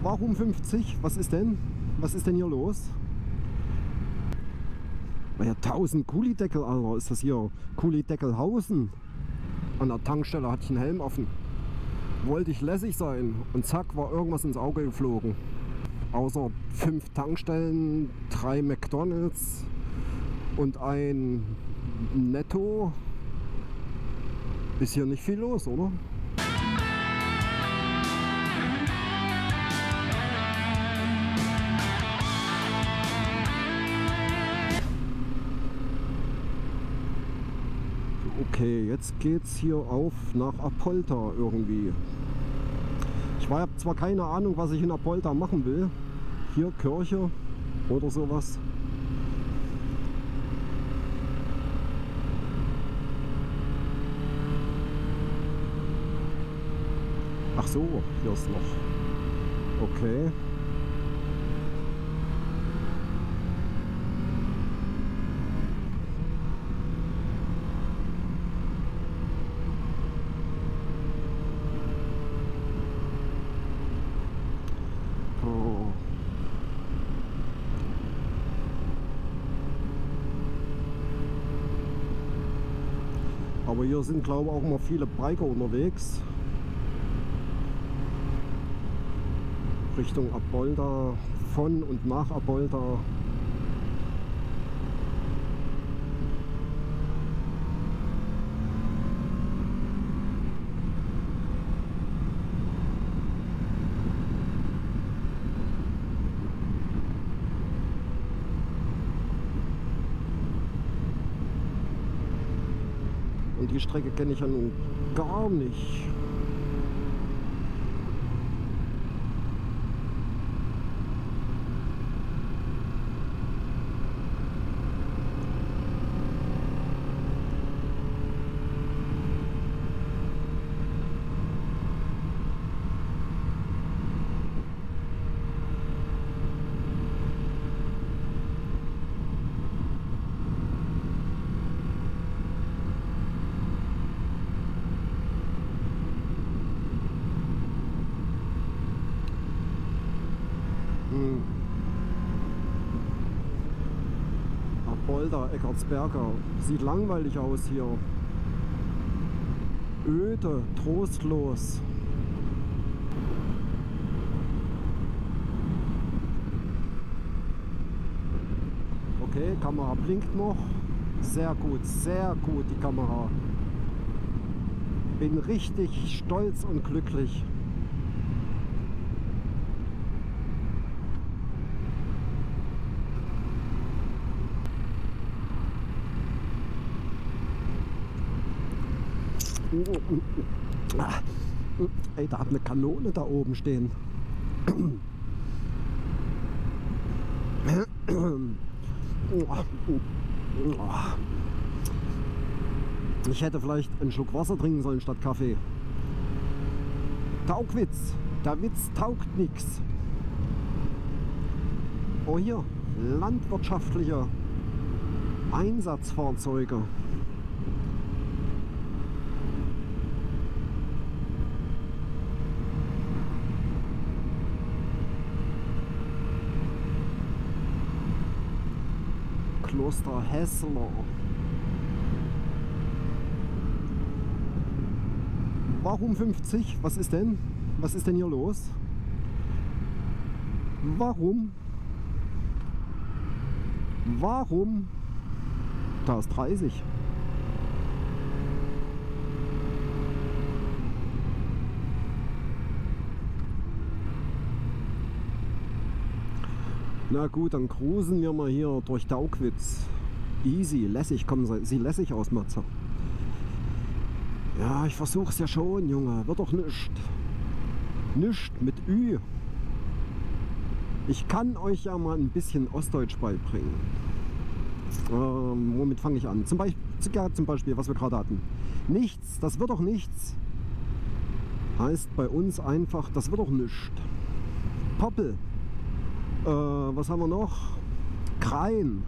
Warum 50? Was ist denn? Was ist denn hier los? Ja, 1000 Kulideckel, Alter. Ist das hier Kulideckelhausen? An der Tankstelle hatte ich einen Helm offen. Wollte ich lässig sein und zack, war irgendwas ins Auge geflogen. Außer 5 Tankstellen, 3 McDonalds und ein Netto ist hier nicht viel los, oder? Okay, jetzt geht's hier auf nach Apolta irgendwie. Ich habe zwar keine Ahnung, was ich in Apolta machen will. Hier Kirche oder sowas. Ach so, hier ist noch. Okay. Aber hier sind, glaube ich, auch immer viele Biker unterwegs. Richtung Apolta, von und nach Apolta. Und die Strecke kenne ich ja nun gar nicht. Apolta, Eckartsberger. Sieht langweilig aus hier. Öde, trostlos. Okay, Kamera blinkt noch. Sehr gut, die Kamera. Bin richtig stolz und glücklich. Ey, da hat eine Kanone da oben stehen. Ich hätte vielleicht einen Schluck Wasser trinken sollen statt Kaffee. Taugwitz. Der Witz taugt nichts. Oh, hier. Landwirtschaftliche Einsatzfahrzeuge. Kloster Hessler. Warum 50? Was ist denn? Was ist denn hier los? Warum? Warum? Da ist 30. Na gut, dann cruisen wir mal hier durch Daugwitz. Easy, lässig, kommen Sie lässig aus, Matze. Ja, ich versuch's ja schon, Junge. Wird doch nischt. Nischt mit Ü. Ich kann euch ja mal ein bisschen Ostdeutsch beibringen. Womit fange ich an? Zum Beispiel, was wir gerade hatten. Nichts, das wird doch nichts. Heißt bei uns einfach, das wird doch nischt. Poppel. Was haben wir noch? Krein.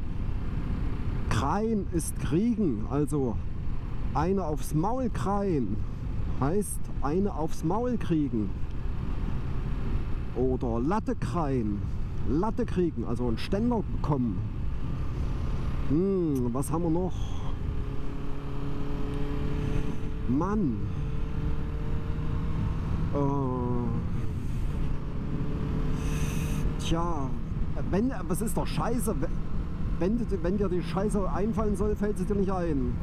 Krein ist kriegen, also eine aufs Maul kreien heißt eine aufs Maul kriegen. Oder Latte kreien. Latte kriegen, also einen Ständer bekommen. Was haben wir noch? Mann. Tja, was ist doch scheiße? Wenn dir die Scheiße einfallen soll, fällt sie dir nicht ein.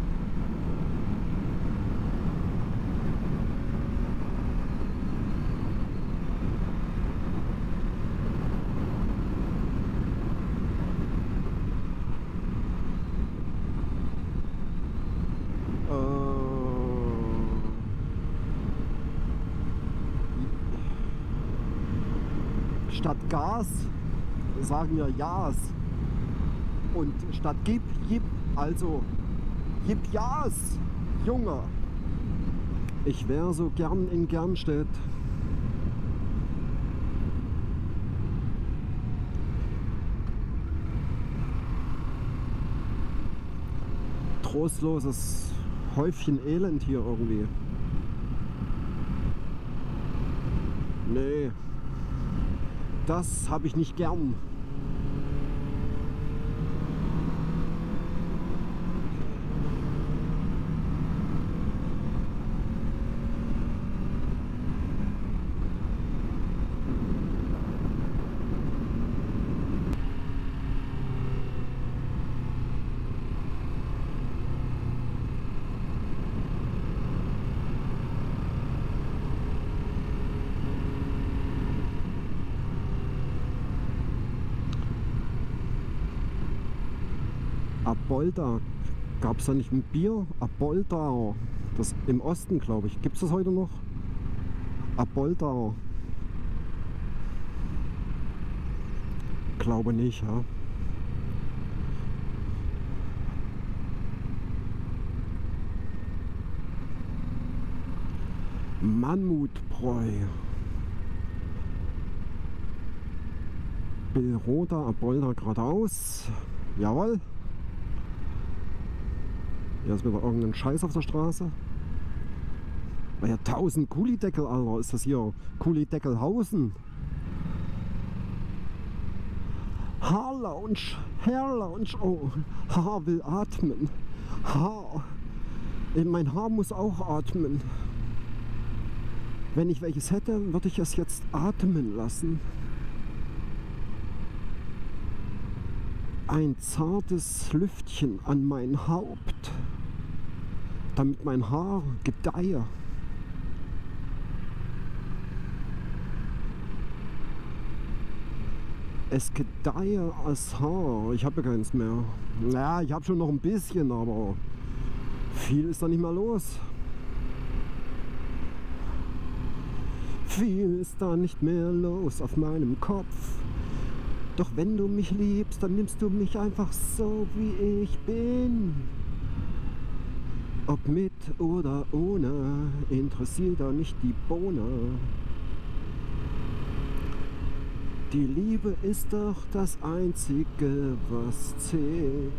Statt Gas sagen wir Jas. Und statt Gib, also Gib Jas, Junge. Ich wäre so gern in Gernstedt. Trostloses Häufchen Elend hier irgendwie. Nee. Das habe ich nicht gern. Abolda, gab es da nicht ein Bier? Abolda, das im Osten, glaube ich. Gibt es das heute noch? Abolda. Glaube nicht, ja. Mammutbräu. Billroda, Abolda geradeaus. Jawohl. Hier ist wieder irgendein Scheiß auf der Straße. Ja, 1000 Kulideckel, Alter. Ist das hier Kulideckelhausen? Haarlounge, Hairlounge. Oh, Haar will atmen. Haar. Mein Haar muss auch atmen. Wenn ich welches hätte, würde ich es jetzt atmen lassen. Ein zartes Lüftchen an mein Haupt, damit mein Haar gedeihe. Es gedeihe als Haar. Ich habe ja keins mehr. Ja, ich habe schon noch ein bisschen, aber viel ist da nicht mehr los. Viel ist da nicht mehr los auf meinem Kopf. Doch wenn du mich liebst, dann nimmst du mich einfach so, wie ich bin. Ob mit oder ohne, interessiert da nicht die Bohne. Die Liebe ist doch das Einzige, was zählt.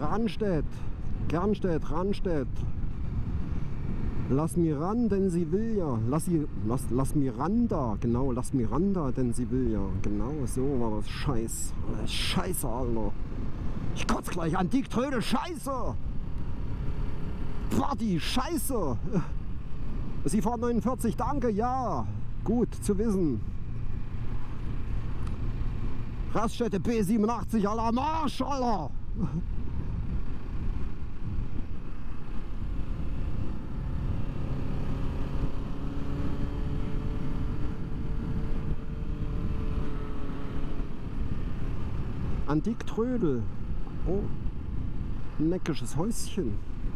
Ranstedt. Kernstedt, Ranstedt. Lass mir ran, denn sie will ja. Lass Miranda, genau, lass Miranda, denn sie will ja. Genau, so war das. Scheiß. Scheiße, Alter. Ich kotze gleich an, Dick Tröde, Scheiße. Party, Scheiße. Sie fahren 49, danke, ja. Gut zu wissen. Raststätte B87, Alter, Marsch, Alter. An Dick Trödel. Oh, ein neckisches Häuschen.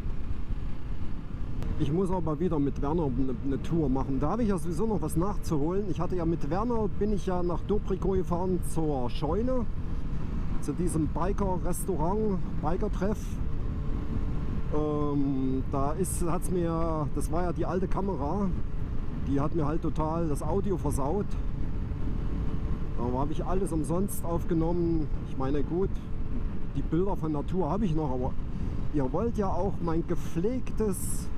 Ich muss aber wieder mit Werner eine Tour machen. Da habe ich ja sowieso noch was nachzuholen. Ich hatte ja mit Werner, bin ich ja nach Dobrikow gefahren zur Scheune. Zu diesem Biker-Restaurant, Biker-Treff. Hat's mir, das war ja die alte Kamera. Die hat mir halt total das Audio versaut. Da habe ich alles umsonst aufgenommen. Ich meine, gut, die Bilder von Natur habe ich noch, aber ihr wollt ja auch meine gepflegte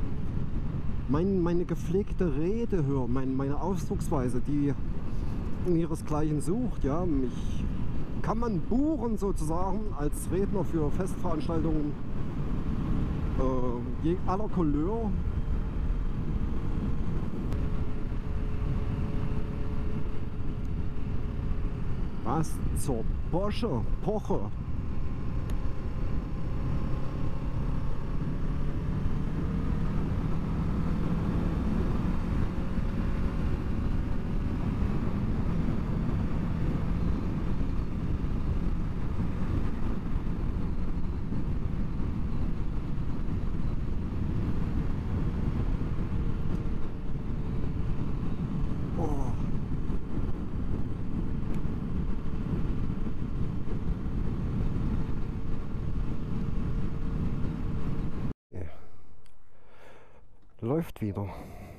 Rede hören, meine Ausdrucksweise, die ihresgleichen sucht. Ja, mich kann man buchen sozusagen als Redner für Festveranstaltungen aller Couleur. Was zur Poche? Läuft wieder.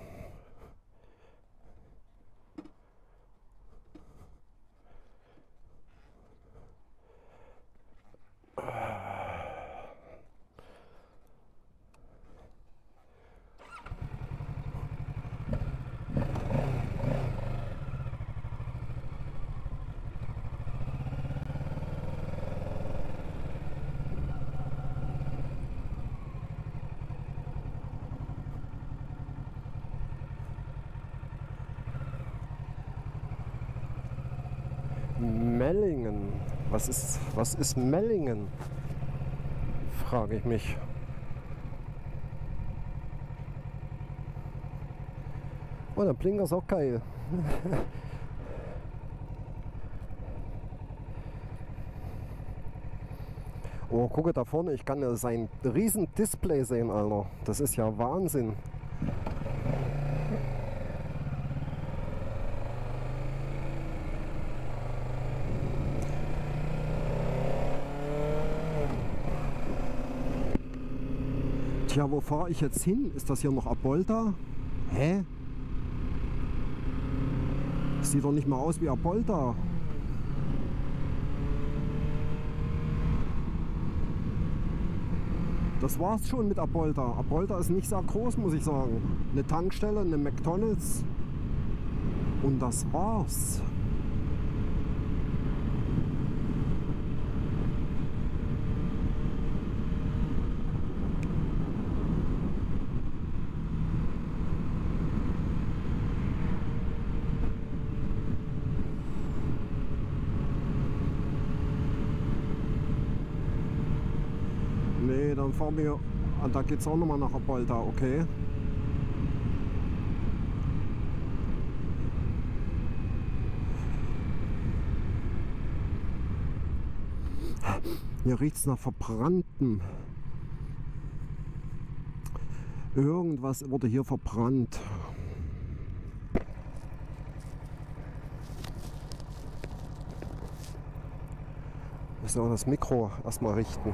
Mellingen. Was ist Mellingen? Frage ich mich. Oh, der Blinker ist auch geil. Oh, gucke da vorne, ich kann ja sein riesen Display sehen, Alter. Das ist ja Wahnsinn. Tja, wo fahre ich jetzt hin? Ist das hier noch Apolda? Hä? Sieht doch nicht mal aus wie Apolda. Das war's schon mit Apolda. Apolda ist nicht sehr groß, muss ich sagen. Eine Tankstelle, eine McDonald's. Und das war's. Nee, dann fahren wir. Da geht es auch nochmal nach Apolda, okay. Hier riecht es nach Verbranntem. Irgendwas wurde hier verbrannt. Müssen wir das Mikro erstmal richten.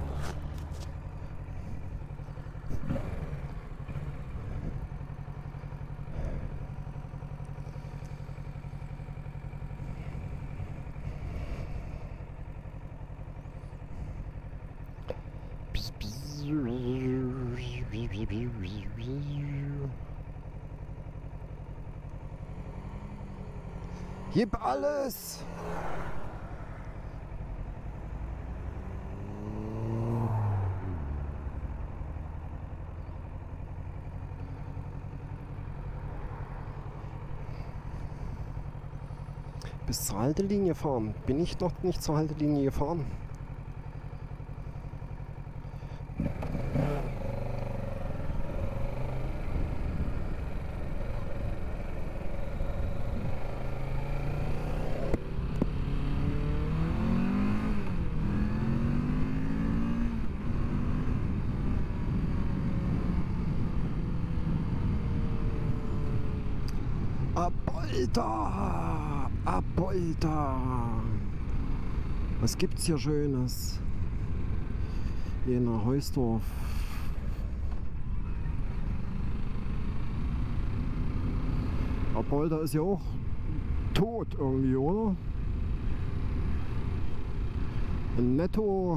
Gib alles! Bis zur Haltelinie fahren. Bin ich noch nicht zur Haltelinie gefahren? Apolda! Apolda! Was gibt's hier Schönes? Hier nach Heusdorf. Apolda ist ja auch tot irgendwie, oder? Netto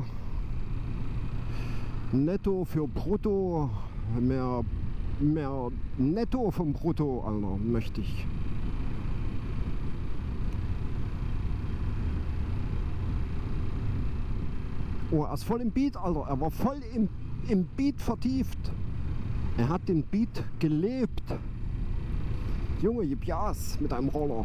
für Brutto, mehr Netto vom Brutto, Alter, möchte ich. Oh, er ist voll im Beat, Alter. Er war voll im Beat vertieft. Er hat den Beat gelebt. Junge, gib Gas mit einem Roller.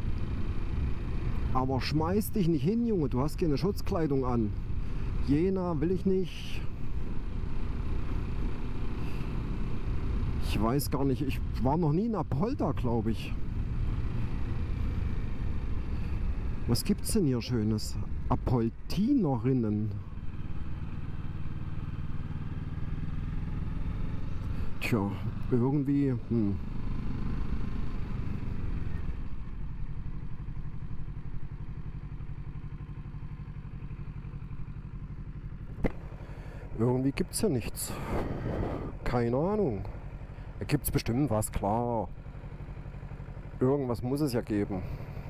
Aber schmeiß dich nicht hin, Junge. Du hast keine Schutzkleidung an. Jena will ich nicht. Ich weiß gar nicht. Ich war noch nie in Apolda, glaube ich. Was gibt's denn hier Schönes? Apoltinerinnen. Tja, irgendwie. Irgendwie gibt's ja nichts. Keine Ahnung. Da gibt's bestimmt was, klar. Irgendwas muss es ja geben.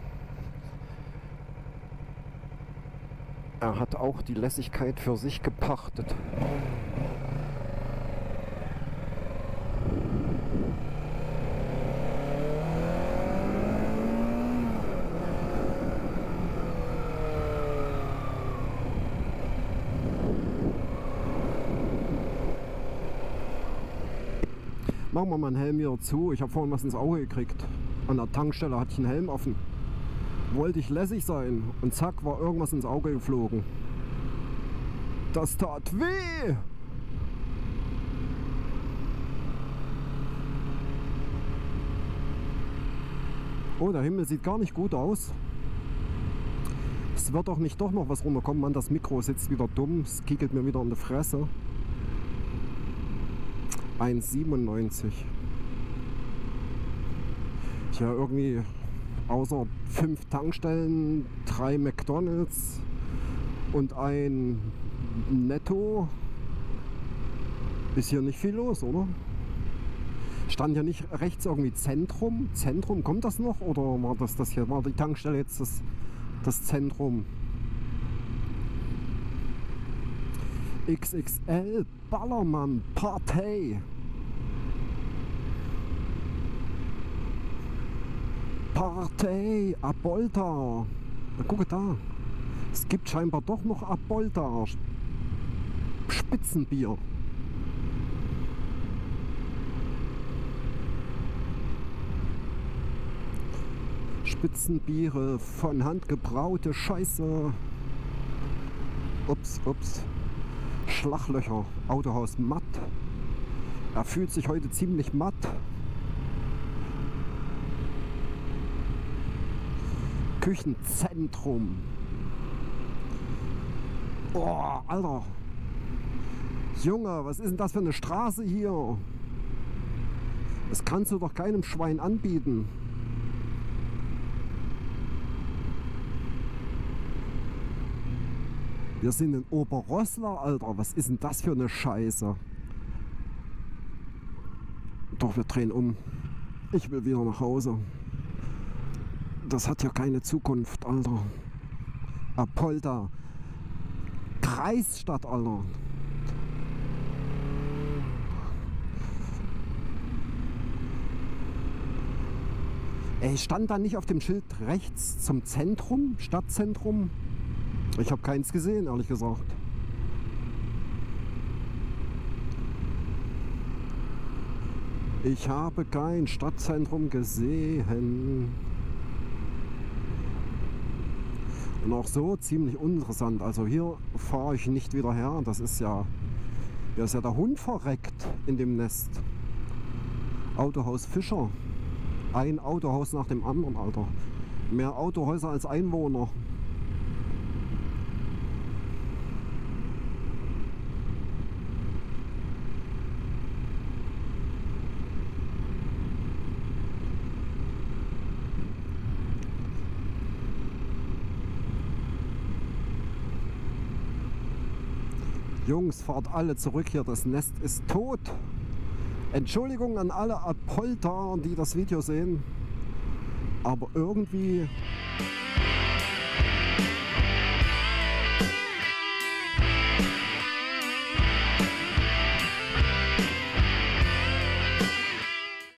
Er hat auch die Lässigkeit für sich gepachtet. Machen wir mal einen Helm wieder zu. Ich habe vorhin was ins Auge gekriegt. An der Tankstelle hatte ich einen Helm offen. Wollte ich lässig sein und zack, war irgendwas ins Auge geflogen. Das tat weh! Oh, der Himmel sieht gar nicht gut aus. Es wird doch nicht doch noch was runterkommen. Mann, das Mikro sitzt wieder dumm. Es kiekelt mir wieder in die Fresse. 1,97. Tja, irgendwie außer 5 Tankstellen, 3 McDonalds und ein Netto ist hier nicht viel los, oder? Stand ja nicht rechts irgendwie Zentrum? Zentrum, kommt das noch? Oder war das hier? War die Tankstelle jetzt das Zentrum? XXL Ballermann Partei. Partei Apolda. Na, gucke da. Es gibt scheinbar doch noch Apolda. Spitzenbier. Spitzenbiere von Hand gebraute Scheiße. Ups, ups. Schlaglöcher. Autohaus matt. Er fühlt sich heute ziemlich matt. Küchenzentrum. Oh, Alter. Junge, was ist denn das für eine Straße hier? Das kannst du doch keinem Schwein anbieten. Wir sind in Oberrosslar, Alter. Was ist denn das für eine Scheiße? Doch, wir drehen um. Ich will wieder nach Hause. Das hat ja keine Zukunft, Alter. Apolda. Kreisstadt, Alter. Ich stand da nicht auf dem Schild rechts zum Zentrum, Stadtzentrum. Ich habe keins gesehen, ehrlich gesagt. Ich habe kein Stadtzentrum gesehen. Und auch so ziemlich uninteressant. Also hier fahre ich nicht wieder her. Das ist ja, hier ist ja der Hund verreckt in dem Nest. Autohaus Fischer. Ein Autohaus nach dem anderen, Alter. Mehr Autohäuser als Einwohner. Jungs, fahrt alle zurück hier, das Nest ist tot. Entschuldigung an alle Apolter, die das Video sehen, aber irgendwie